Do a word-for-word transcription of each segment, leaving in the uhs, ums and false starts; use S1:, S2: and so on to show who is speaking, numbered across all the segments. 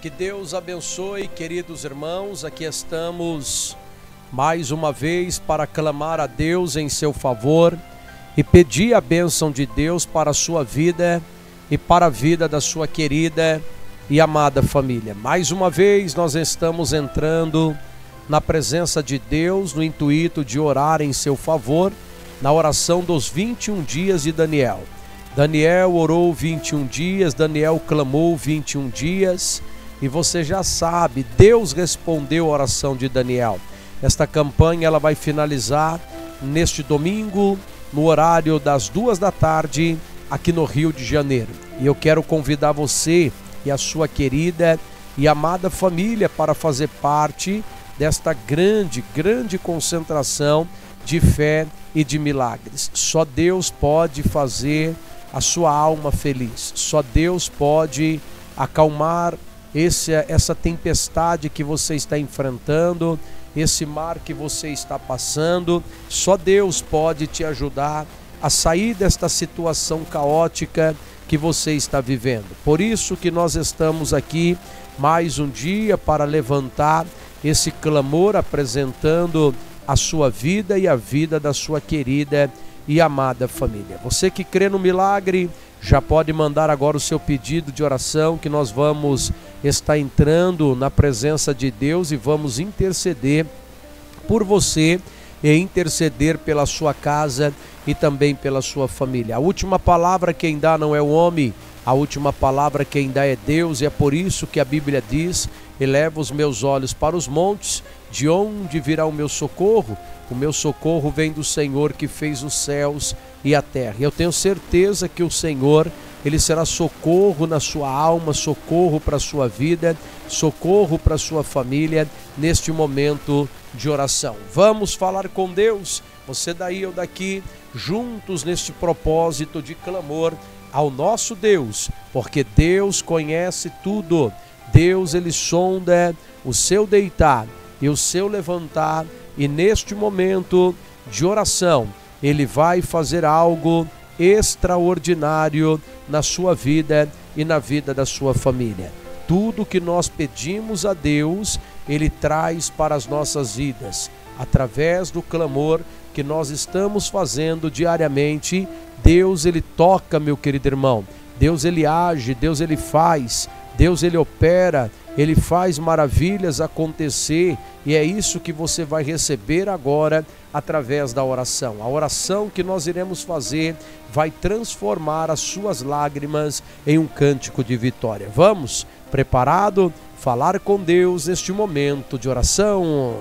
S1: Que Deus abençoe, queridos irmãos. Aqui estamos mais uma vez para clamar a Deus em seu favor e pedir a bênção de Deus para a sua vida e para a vida da sua querida e amada família. Mais uma vez nós estamos entrando na presença de Deus no intuito de orar em seu favor, na oração dos vinte e um dias de Daniel. Daniel orou vinte e um dias, Daniel clamou vinte e um dias, e você já sabe, Deus respondeu a oração de Daniel. Esta campanha ela vai finalizar neste domingo, no horário das duas da tarde, aqui no Rio de Janeiro. E eu quero convidar você e a sua querida e amada família para fazer parte desta grande, grande concentração de fé e de milagres. Só Deus pode fazer a sua alma feliz. Só Deus pode acalmar esse, essa tempestade que você está enfrentando, esse mar que você está passando. Só Deus pode te ajudar a sair desta situação caótica que você está vivendo. Por isso que nós estamos aqui mais um dia para levantar esse clamor, apresentando a sua vida e a vida da sua querida e amada família. Você que crê no milagre, já pode mandar agora o seu pedido de oração, que nós vamos estar entrando na presença de Deus e vamos interceder por você e interceder pela sua casa e também pela sua família. A última palavra quem dá não é o homem, a última palavra quem dá é Deus, e é por isso que a Bíblia diz: eleva os meus olhos para os montes, de onde virá o meu socorro? O meu socorro vem do Senhor que fez os céus e a terra. E eu tenho certeza que o Senhor, Ele será socorro na sua alma, socorro para a sua vida, socorro para a sua família neste momento de oração. Vamos falar com Deus, você daí eu daqui, juntos neste propósito de clamor ao nosso Deus, porque Deus conhece tudo. Deus, Ele sonda o seu deitar e o seu levantar, e neste momento de oração, Ele vai fazer algo extraordinário na sua vida e na vida da sua família. Tudo que nós pedimos a Deus, Ele traz para as nossas vidas, através do clamor que nós estamos fazendo diariamente. Deus, Ele toca, meu querido irmão. Deus, Ele age, Deus, Ele faz, Deus, Ele opera, Ele faz maravilhas acontecer, e é isso que você vai receber agora através da oração. A oração que nós iremos fazer vai transformar as suas lágrimas em um cântico de vitória. Vamos, preparado? Falar com Deus neste momento de oração.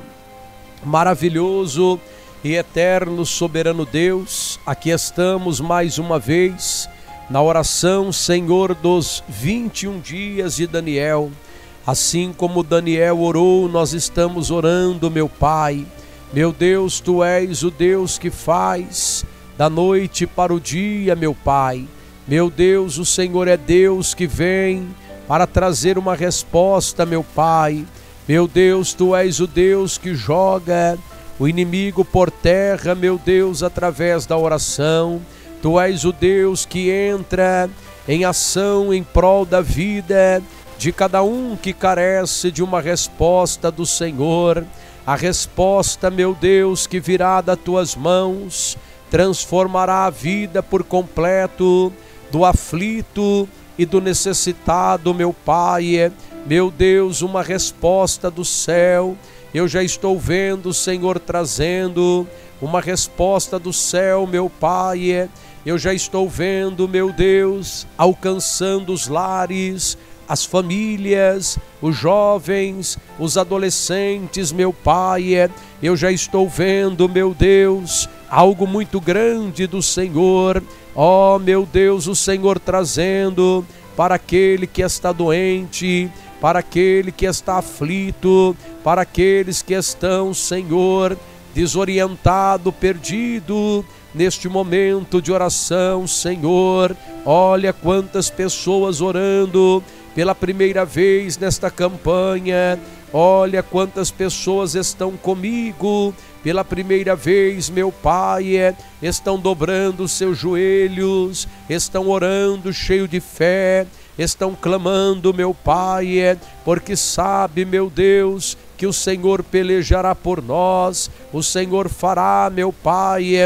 S1: Maravilhoso e eterno soberano Deus, aqui estamos mais uma vez na oração, Senhor, dos vinte e um dias de Daniel. Assim como Daniel orou, nós estamos orando, meu Pai. Meu Deus, Tu és o Deus que faz da noite para o dia, meu Pai. Meu Deus, o Senhor é Deus que vem para trazer uma resposta, meu Pai. Meu Deus, Tu és o Deus que joga o inimigo por terra, meu Deus, através da oração. Tu és o Deus que entra em ação em prol da vida de cada um que carece de uma resposta do Senhor. A resposta, meu Deus, que virá das Tuas mãos, transformará a vida por completo do aflito e do necessitado, meu Pai. Meu Deus, uma resposta do céu. Eu já estou vendo, Senhor, trazendo uma resposta do céu, meu Pai. Eu já estou vendo, meu Deus, alcançando os lares, as famílias, os jovens, os adolescentes, meu Pai. Eu já estou vendo, meu Deus, algo muito grande do Senhor. Ó, meu Deus, o Senhor trazendo para aquele que está doente, para aquele que está aflito, para aqueles que estão, Senhor, desorientado, perdido, neste momento de oração, Senhor. Olha quantas pessoas orando pela primeira vez nesta campanha. Olha quantas pessoas estão comigo pela primeira vez, meu Pai, estão dobrando seus joelhos, estão orando cheio de fé, estão clamando, meu Pai, porque sabe, meu Deus, que o Senhor pelejará por nós, o Senhor fará, meu Pai,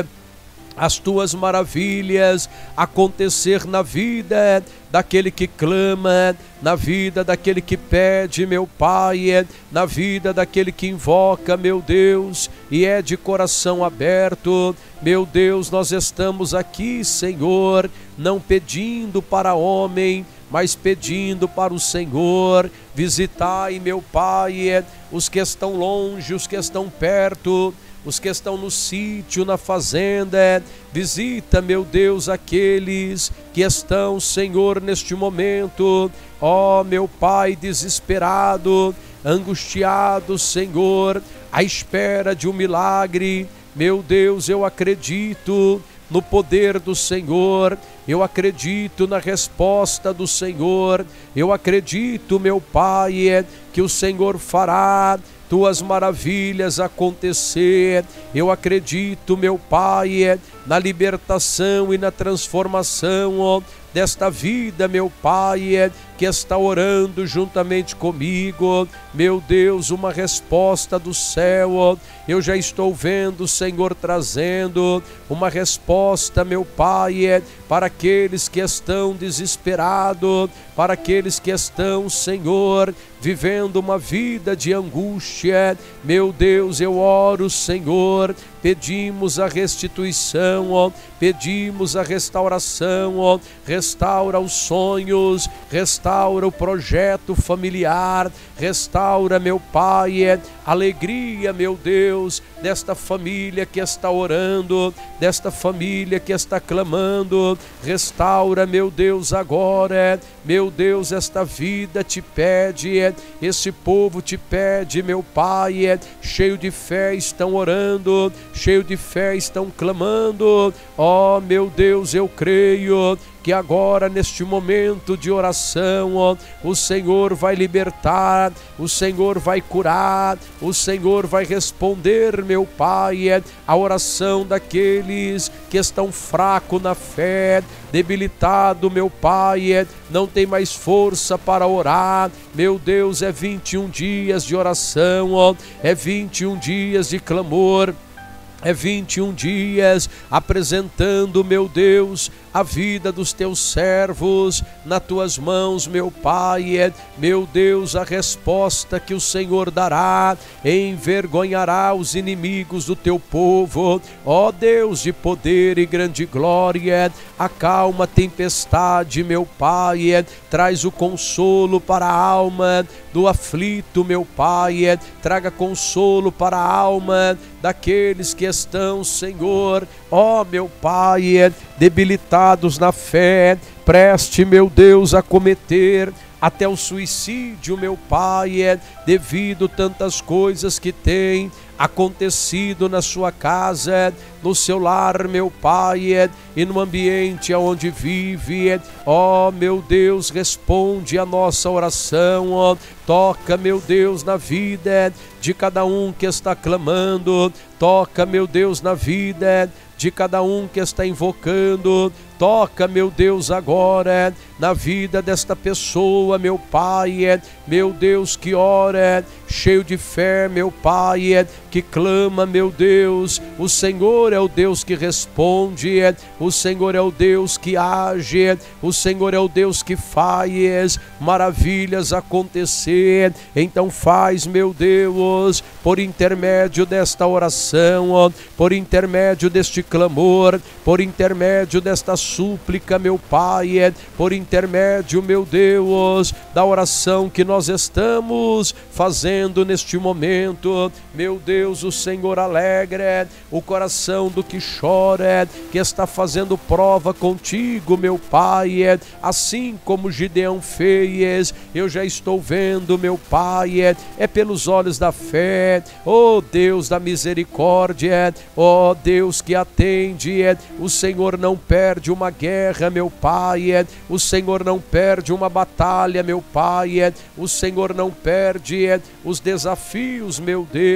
S1: as tuas maravilhas acontecer na vida daquele que clama, na vida daquele que pede, meu Pai, na vida daquele que invoca, meu Deus, e é de coração aberto. Meu Deus, nós estamos aqui, Senhor, não pedindo para homem, mas pedindo para o Senhor. Visitai, meu Pai, os que estão longe, os que estão perto, os que estão no sítio, na fazenda. Visita, meu Deus, aqueles que estão, Senhor, neste momento, ó meu Pai, desesperado, angustiado, Senhor, à espera de um milagre. Meu Deus, eu acredito no poder do Senhor, eu acredito na resposta do Senhor, eu acredito, meu Pai, que o Senhor fará tuas maravilhas acontecer. Eu acredito, meu Pai, na libertação e na transformação, ó, desta vida, meu Pai, que está orando juntamente comigo. Meu Deus, uma resposta do céu. Eu já estou vendo, Senhor, trazendo uma resposta, meu Pai, para aqueles que estão desesperados, para aqueles que estão, Senhor, vivendo uma vida de angústia. Meu Deus, eu oro, Senhor, pedimos a restituição, ó, pedimos a restauração, ó, restaura os sonhos, restaura o projeto familiar, restaura, meu Pai, alegria, meu Deus, desta família que está orando, desta família que está clamando. Restaura, meu Deus, agora, meu Deus, esta vida te pede, esse povo te pede, meu Pai, cheio de fé estão orando, cheio de fé estão clamando. Ó, meu Deus, eu creio que agora, neste momento de oração, ó, o Senhor vai libertar, o Senhor vai curar, o Senhor vai responder, meu Pai, a oração daqueles que estão fracos na fé, debilitado, meu Pai, não tem mais força para orar. Meu Deus, é vinte e um dias de oração, ó, é vinte e um dias de clamor, é vinte e um dias apresentando, meu Deus, a vida dos teus servos nas tuas mãos, meu Pai. Meu Deus, a resposta que o Senhor dará envergonhará os inimigos do teu povo. Ó Deus de poder e grande glória, acalma a tempestade, meu Pai, traz o consolo para a alma do aflito, meu Pai, traga consolo para a alma daqueles que estão, Senhor, ó meu Pai, debilitados na fé, preste, meu Deus, a cometer até o suicídio, meu Pai, devido tantas coisas que tem acontecido na sua casa, no seu lar, meu Pai, e no ambiente onde vive. Ó, meu Deus, responde a nossa oração, ó, toca, meu Deus, na vida de cada um que está clamando, toca, meu Deus, na vida de cada um que está invocando, toca, meu Deus, agora na vida desta pessoa, meu Pai, meu Deus, que ora, cheio de fé, meu Pai, que clama, meu Deus. O Senhor é o Deus que responde, o Senhor é o Deus que age, o Senhor é o Deus que faz maravilhas acontecer. Então faz, meu Deus, por intermédio desta oração, por intermédio deste clamor, por intermédio desta súplica, meu Pai, por intermédio, meu Deus, da oração que nós estamos fazendo neste momento. Meu Deus, o Senhor alegra o coração do que chora, que está fazendo prova contigo, meu Pai, assim como Gideão fez. Eu já estou vendo, meu Pai, é pelos olhos da fé. Ó Deus da misericórdia, ó Deus que atende, o Senhor não perde uma guerra, meu Pai, o Senhor não perde uma batalha, meu Pai, o Senhor não perde os desafios, meu Deus.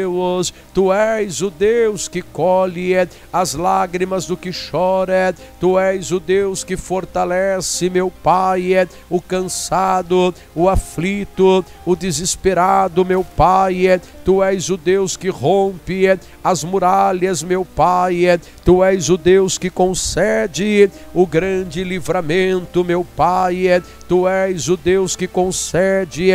S1: Deus, Tu és o Deus que colhe as lágrimas do que chora, Tu és o Deus que fortalece, meu Pai, o cansado, o aflito, o desesperado, meu Pai. Tu és o Deus que rompe as muralhas, meu Pai. Tu és o Deus que concede o grande livramento, meu Pai. Tu és o Deus que concede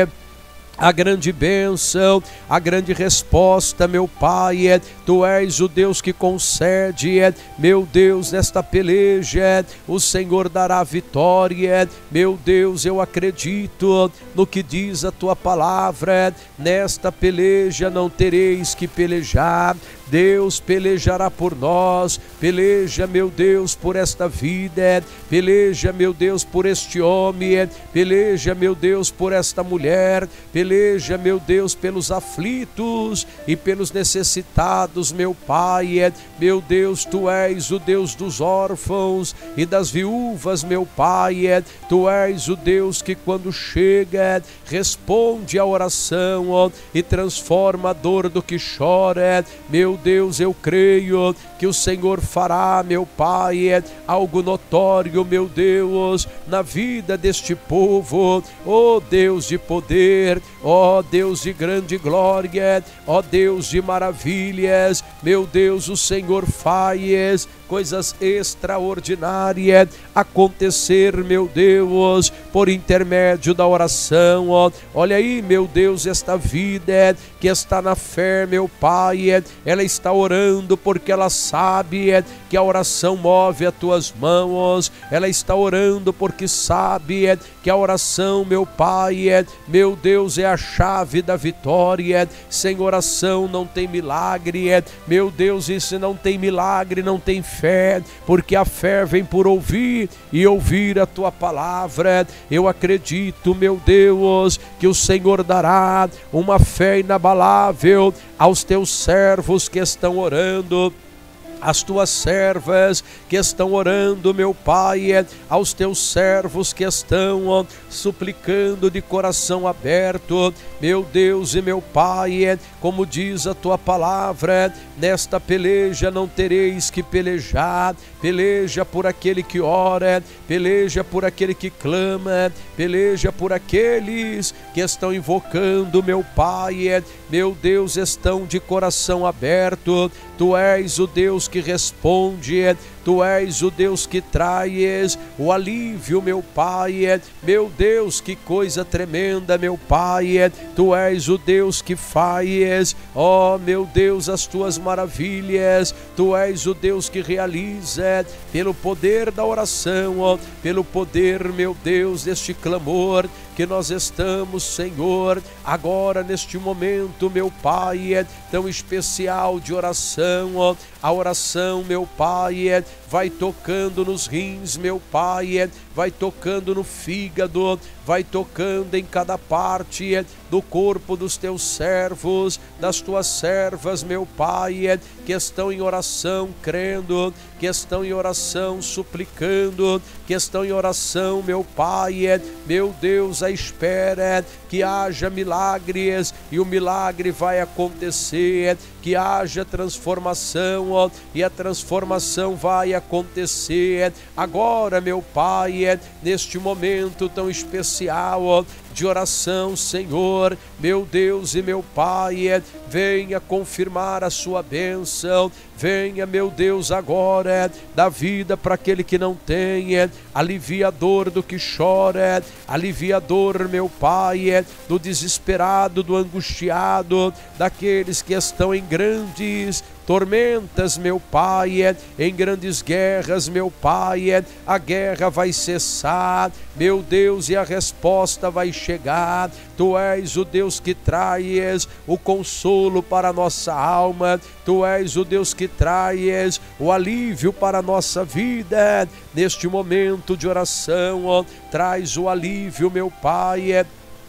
S1: a grande bênção, a grande resposta, meu Pai. Tu és o Deus que concede, meu Deus, nesta peleja o Senhor dará vitória. Meu Deus, eu acredito no que diz a Tua palavra. Nesta peleja não tereis que pelejar, Deus pelejará por nós. Peleja, meu Deus, por esta vida, peleja, meu Deus, por este homem, peleja, meu Deus, por esta mulher, peleja, meu Deus, pelos aflitos e pelos necessitados, meu Pai. Meu Deus, Tu és o Deus dos órfãos e das viúvas, meu Pai. Tu és o Deus que quando chega, responde à oração, ó, e transforma a dor do que chora. Meu Deus, eu creio que o Senhor fará, meu Pai, algo notório, meu Deus, na vida deste povo. Ó Deus de poder, ó Deus de grande glória, ó Deus de maravilhas, meu Deus, o Senhor faz coisas extraordinárias acontecer, meu Deus, por intermédio da oração. Ó, olha aí, meu Deus, esta vida que está na fé, meu Pai, ela está orando porque ela sabe que a oração move as tuas mãos. Ela está orando porque sabe que a oração, meu Pai, meu Deus, é a chave da vitória. Sem oração não tem milagre, meu Deus, e se não tem milagre, não tem fé, porque a fé vem por ouvir e ouvir a Tua palavra. Eu acredito, meu Deus, que o Senhor dará uma fé inabalável aos Teus servos que estão orando, as Tuas servas que estão orando, meu Pai, aos Teus servos que estão ó, suplicando de coração aberto, meu Deus e meu Pai, como diz a Tua palavra, nesta peleja não tereis que pelejar. Peleja por aquele que ora, peleja por aquele que clama, peleja por aqueles que estão invocando, meu Pai, meu Deus, estão de coração aberto. Tu és o Deus que responde, Tu és o Deus que traz o alívio, meu Pai. Meu Deus, que coisa tremenda, meu Pai. Tu és o Deus que faz, ó meu Deus, as Tuas maravilhas. Tu és o Deus que realiza pelo poder da oração, ó, pelo poder, meu Deus, deste clamor que nós estamos, Senhor, agora neste momento, meu Pai, tão especial de oração, ó. A oração, meu Pai, vai tocando nos rins, meu Pai, vai tocando no fígado, vai tocando em cada parte do corpo dos Teus servos, das Tuas servas, meu Pai, que estão em oração crendo, que estão em oração suplicando, que estão em oração, meu Pai, meu Deus, à espera que haja milagres, e o milagre vai acontecer, que haja transformação, ó, e a transformação vai acontecer agora, meu Pai, neste momento tão especial, ó, de oração, Senhor, meu Deus e meu Pai, venha confirmar a Sua bênção, venha, meu Deus, agora, dá vida para aquele que não tem, alivia a dor do que chora, alivia a dor, meu Pai, do desesperado, do angustiado, daqueles que estão em grandes tormentas, meu Pai, em grandes guerras, meu Pai, a guerra vai cessar, meu Deus, e a resposta vai chegar. Tu és o Deus que traz o consolo para a nossa alma, Tu és o Deus que traz o alívio para a nossa vida. Neste momento de oração, ó, traz o alívio, meu Pai,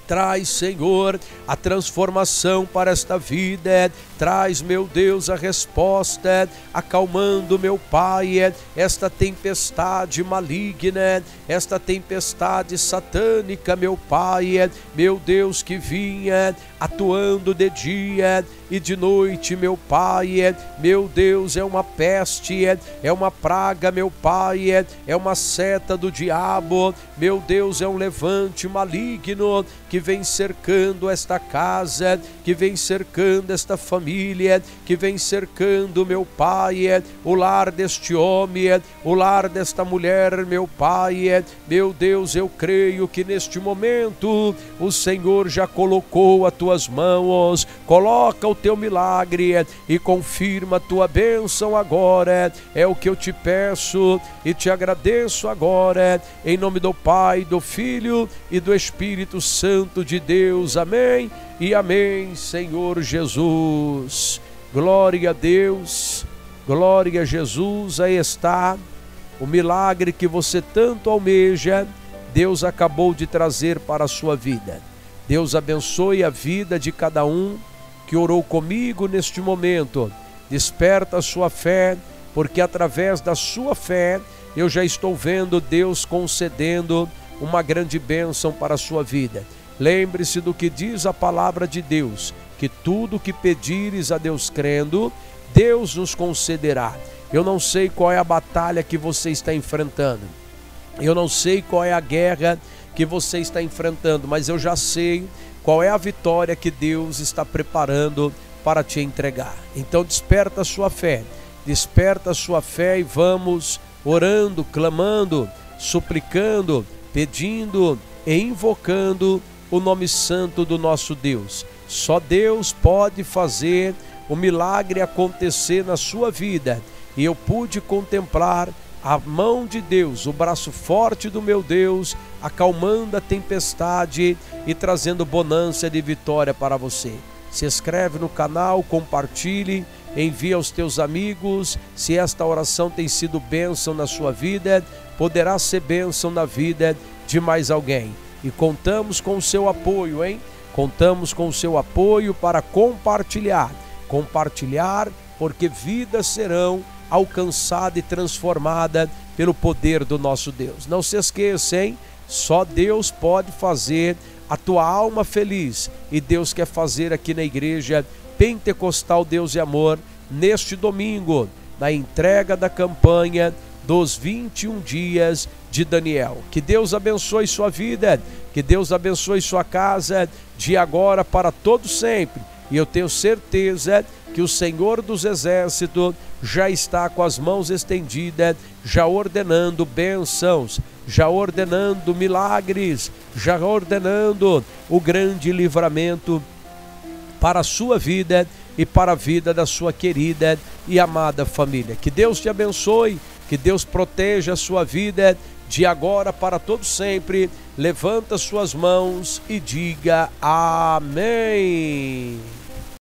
S1: Traz, Senhor, a transformação para esta vida. Traz, meu Deus, a resposta, acalmando, meu Pai, esta tempestade maligna, esta tempestade satânica, meu Pai, meu Deus, que vinha atuando de dia e de noite, meu Pai. Meu Deus, é uma peste, é uma praga, meu Pai, é uma seta do diabo, meu Deus, é um levante maligno que vem cercando esta casa, que vem cercando esta família, que vem cercando, meu Pai, o lar deste homem, o lar desta mulher, meu Pai. Meu Deus, eu creio que neste momento o Senhor já colocou as tuas mãos, coloca o teu milagre e confirma a tua bênção agora. É o que eu te peço e te agradeço agora, em nome do Pai, do Filho e do Espírito Santo de Deus. Amém e amém, Senhor Jesus. Glória a Deus, glória a Jesus. Aí está o milagre que você tanto almeja. Deus acabou de trazer para a sua vida. Deus abençoe a vida de cada um que orou comigo neste momento. Desperta a sua fé, porque através da sua fé eu já estou vendo Deus concedendo uma grande bênção para a sua vida. Lembre-se do que diz a palavra de Deus, que tudo que pedires a Deus crendo, Deus nos concederá. Eu não sei qual é a batalha que você está enfrentando, eu não sei qual é a guerra que você está enfrentando, mas eu já sei qual é a vitória que Deus está preparando para te entregar. Então desperta a sua fé, desperta a sua fé e vamos orando, clamando, suplicando, pedindo e invocando o nome santo do nosso Deus. Só Deus pode fazer o milagre acontecer na sua vida. E eu pude contemplar a mão de Deus, o braço forte do meu Deus, acalmando a tempestade e trazendo bonança de vitória para você. Se inscreve no canal, compartilhe, envia aos teus amigos. Se esta oração tem sido bênção na sua vida, poderá ser bênção na vida de mais alguém. E contamos com o seu apoio, hein? Contamos com o seu apoio para compartilhar. Compartilhar, porque vidas serão alcançada e transformada pelo poder do nosso Deus. Não se esqueça, hein? Só Deus pode fazer a tua alma feliz, e Deus quer fazer aqui na Igreja Pentecostal Deus e Amor neste domingo, na entrega da campanha dos vinte e um dias de Daniel. Que Deus abençoe sua vida, que Deus abençoe sua casa, de agora para todo sempre. E eu tenho certeza que o Senhor dos Exércitos já está com as mãos estendidas, já ordenando bênçãos, já ordenando milagres, já ordenando o grande livramento para a sua vida e para a vida da sua querida e amada família. Que Deus te abençoe, que Deus proteja a sua vida de agora para todo sempre. Levanta suas mãos e diga amém.